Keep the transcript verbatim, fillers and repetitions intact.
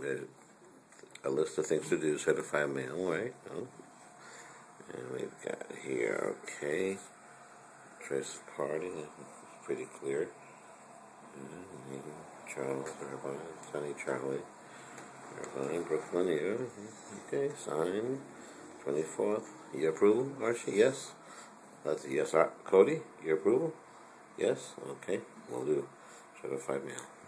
There's a list of things to do, certified mail, right? Oh. And we've got here, okay, trace of party, that's pretty clear. And Charles, Irvine, Sunny Charlie, Irvine, Brooklyn, here. Okay, sign, twenty-fourth. Your approval, Archie? Yes? That's a yes. Cody, your approval? Yes? Okay, we'll do certified mail.